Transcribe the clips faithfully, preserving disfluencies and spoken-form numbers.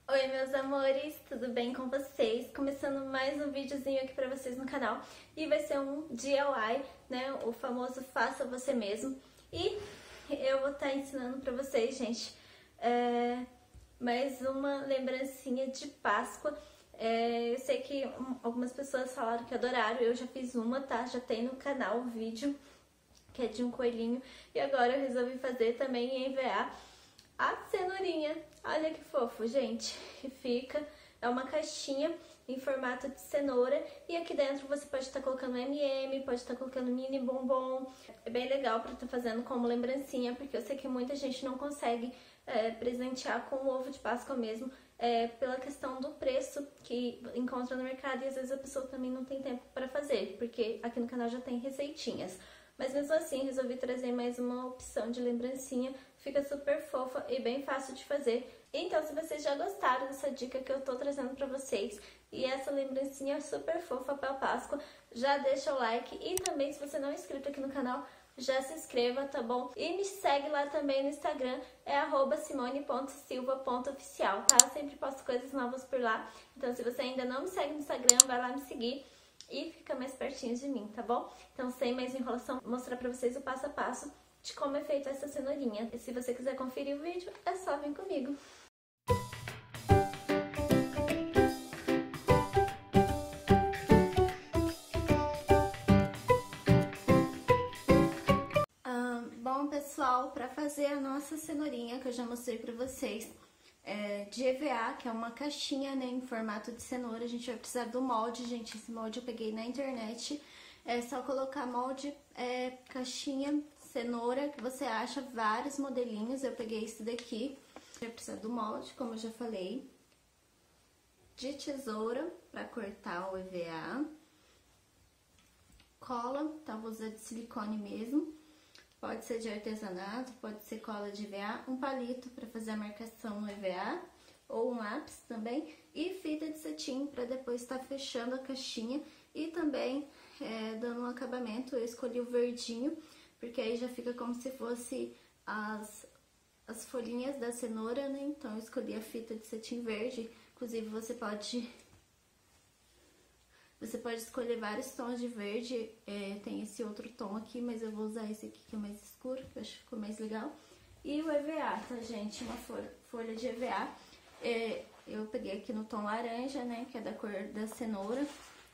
Oi, meus amores, tudo bem com vocês? Começando mais um videozinho aqui pra vocês no canal. E vai ser um D I Y, né? O famoso faça você mesmo. E eu vou estar ensinando pra vocês, gente, é, mais uma lembrancinha de Páscoa. É, eu sei que algumas pessoas falaram que adoraram, eu já fiz uma, tá? Já tem no canal o vídeo, que é de um coelhinho. E agora eu resolvi fazer também em enviar a cenourinha. Olha que fofo, gente, que fica. É uma caixinha em formato de cenoura e aqui dentro você pode estar colocando M e M, pode estar colocando mini bombom. É bem legal para estar fazendo como lembrancinha, porque eu sei que muita gente não consegue é, presentear com o ovo de Páscoa mesmo, é, pela questão do preço que encontra no mercado e às vezes a pessoa também não tem tempo para fazer, porque aqui no canal já tem receitinhas. Mas mesmo assim, resolvi trazer mais uma opção de lembrancinha. Fica super fofa e bem fácil de fazer. Então, se vocês já gostaram dessa dica que eu tô trazendo pra vocês e essa lembrancinha super fofa pra Páscoa, já deixa o like. E também, se você não é inscrito aqui no canal, já se inscreva, tá bom? E me segue lá também no Instagram, é arroba simone ponto silva ponto oficial, tá? Eu sempre posto coisas novas por lá. Então, se você ainda não me segue no Instagram, vai lá me seguir e fica mais pertinho de mim, tá bom? Então, sem mais enrolação, vou mostrar pra vocês o passo a passo de como é feita essa cenourinha. E se você quiser conferir o vídeo, é só vir comigo. Ah, bom, pessoal, para fazer a nossa cenourinha, que eu já mostrei pra vocês, É, de E V A, que é uma caixinha, né, em formato de cenoura. A gente vai precisar do molde, gente. Esse molde eu peguei na internet. É só colocar molde, é, caixinha, cenoura, que você acha vários modelinhos. Eu peguei esse daqui. Vai precisar do molde, como eu já falei. De tesoura, para cortar o E V A. Cola, tá? Vou usar de silicone mesmo. Pode ser de artesanato, pode ser cola de E V A, um palito para fazer a marcação no E V A, ou um lápis também, e fita de cetim para depois estar tá fechando a caixinha e também é, dando um acabamento. Eu escolhi o verdinho, porque aí já fica como se fosse as, as folhinhas da cenoura, né? Então eu escolhi a fita de cetim verde. Inclusive você pode... Você pode escolher vários tons de verde, é, tem esse outro tom aqui, mas eu vou usar esse aqui que é mais escuro, que eu acho que ficou mais legal. E o E V A, tá, gente? Uma folha, folha de E V A. É, eu peguei aqui no tom laranja, né, que é da cor da cenoura.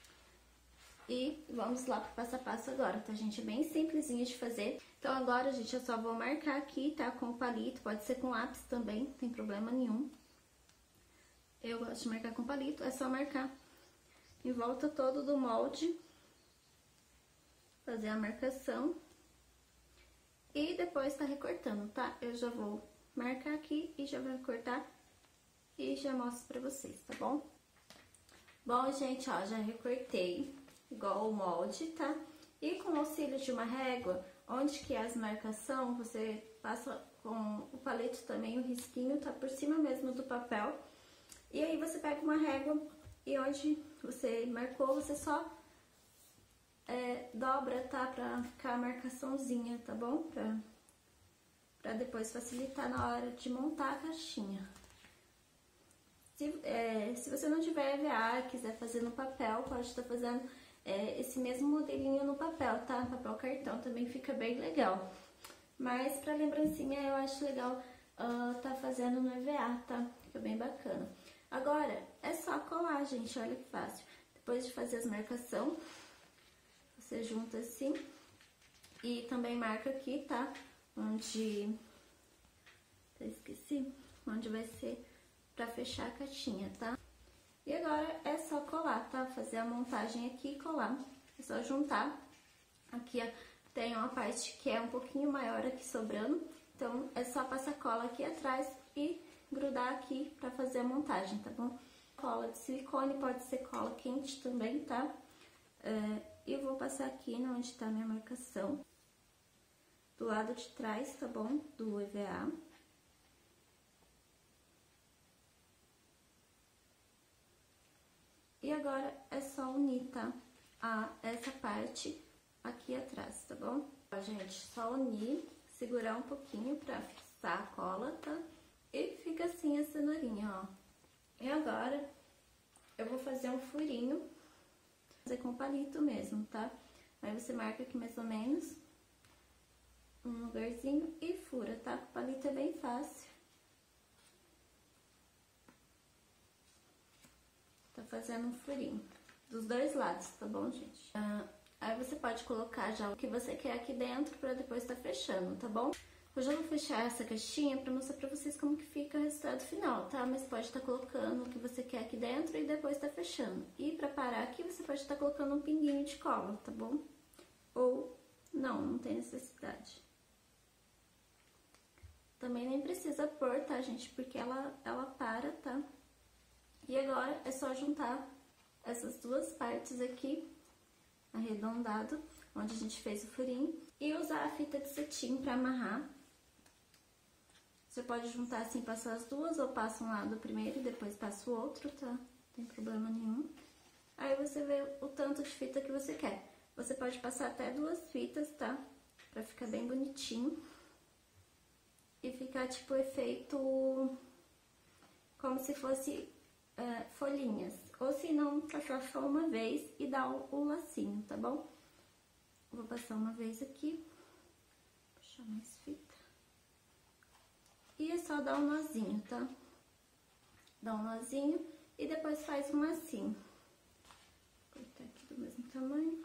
E vamos lá pro passo a passo agora, tá, gente? É bem simplesinho de fazer. Então agora, gente, eu só vou marcar aqui, tá, com o palito, pode ser com lápis também, não tem problema nenhum. Eu gosto de marcar com palito, é só marcar em volta todo do molde, fazer a marcação e depois tá recortando, tá? Eu já vou marcar aqui e já vou recortar e já mostro pra vocês, tá bom? Bom, gente, ó, já recortei igual o molde, tá? E com o auxílio de uma régua, onde que é as marcação, você passa com o palito também, o risquinho tá por cima mesmo do papel. E aí você pega uma régua e onde você marcou, você só é, dobra, tá? Pra ficar a marcaçãozinha, tá bom? Pra, pra depois facilitar na hora de montar a caixinha. Se, é, se você não tiver E V A e quiser fazer no papel, pode estar fazendo é, esse mesmo modelinho no papel, tá? Papel cartão também fica bem legal. Mas pra lembrancinha eu acho legal uh, tá fazendo no E V A, tá? Fica bem bacana. Agora, é só colar, gente, olha que fácil. Depois de fazer as marcações, você junta assim e também marca aqui, tá? Onde... Eu esqueci. Onde vai ser pra fechar a caixinha, tá? E agora é só colar, tá? Fazer a montagem aqui e colar. É só juntar. Aqui ó, tem uma parte que é um pouquinho maior aqui sobrando. Então, é só passar cola aqui atrás e grudar aqui pra fazer a montagem, tá bom? Cola de silicone, pode ser cola quente também, tá? É, eu vou passar aqui onde tá a minha marcação, do lado de trás, tá bom? Do E V A. E agora é só unir, tá? A, essa parte aqui atrás, tá bom? Ó, gente, só unir, segurar um pouquinho pra fixar a cola, tá? E fica assim a cenourinha, ó. E agora, eu vou fazer um furinho, fazer com palito mesmo, tá? Aí você marca aqui mais ou menos um lugarzinho e fura, tá? Com palito é bem fácil. Tá fazendo um furinho dos dois lados, tá bom, gente? Ah, aí você pode colocar já o que você quer aqui dentro pra depois tá fechando, tá bom? Hoje eu vou fechar essa caixinha pra mostrar pra vocês como que fica o resultado final, tá? Mas pode estar colocando o que você quer aqui dentro e depois tá fechando. E pra parar aqui, você pode estar colocando um pinguinho de cola, tá bom? Ou não, não tem necessidade. Também nem precisa pôr, tá, gente? Porque ela, ela para, tá? E agora é só juntar essas duas partes aqui, arredondado, onde a gente fez o furinho, e usar a fita de cetim pra amarrar. Você pode juntar assim, passar as duas, ou passa um lado primeiro e depois passa o outro, tá? Não tem problema nenhum. Aí você vê o tanto de fita que você quer. Você pode passar até duas fitas, tá? Pra ficar bem bonitinho. E ficar tipo efeito como se fosse uh, folhinhas. Ou se não, passar só uma vez e dar o, o lacinho, tá bom? Vou passar uma vez aqui. Puxar mais fita. E é só dar um nozinho, tá? Dá um nozinho e depois faz um lacinho. Vou cortar aqui do mesmo tamanho.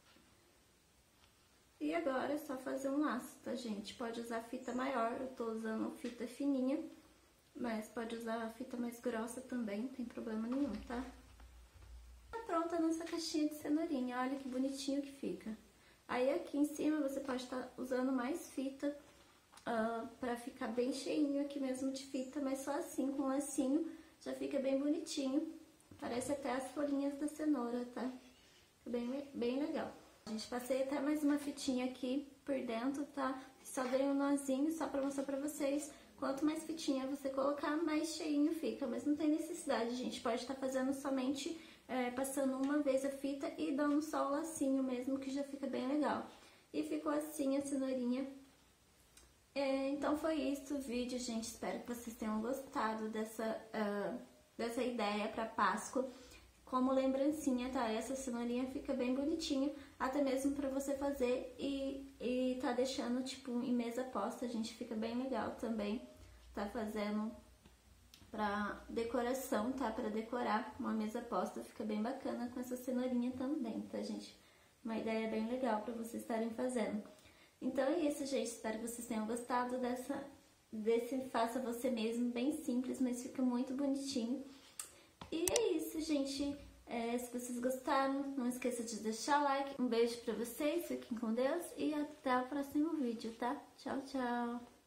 E agora é só fazer um laço, tá, gente? Pode usar fita maior, eu tô usando fita fininha, mas pode usar a fita mais grossa também, não tem problema nenhum, tá? Tá pronta a nossa caixinha de cenourinha, olha que bonitinho que fica. Aí aqui em cima você pode estar usando mais fita, uh, pra ficar bem cheinho aqui mesmo de fita, mas só assim, com lacinho, já fica bem bonitinho. Parece até as folhinhas da cenoura, tá? Fica bem, bem legal. Gente, passei até mais uma fitinha aqui por dentro, tá? Só dei um nozinho, só pra mostrar pra vocês. Quanto mais fitinha você colocar, mais cheinho fica. Mas não tem necessidade, gente. Pode estar fazendo somente, é, passando uma vez a fita e dando só o lacinho mesmo, que já fica bem legal. E ficou assim a cenourinha. É, então foi isso o vídeo, gente. Espero que vocês tenham gostado dessa, uh, dessa ideia pra Páscoa. Como lembrancinha, tá? Essa cenourinha fica bem bonitinho, até mesmo pra você fazer e, e tá deixando, tipo, em mesa posta, gente, fica bem legal também. Tá fazendo pra decoração, tá? Pra decorar uma mesa posta, fica bem bacana com essa cenourinha também, tá, gente? Uma ideia bem legal pra vocês estarem fazendo. Então é isso, gente, espero que vocês tenham gostado dessa, desse faça você mesmo, bem simples, mas fica muito bonitinho. E é isso, gente. É, se vocês gostaram, não esqueça de deixar o like. Um beijo pra vocês, fiquem com Deus e até o próximo vídeo, tá? Tchau, tchau!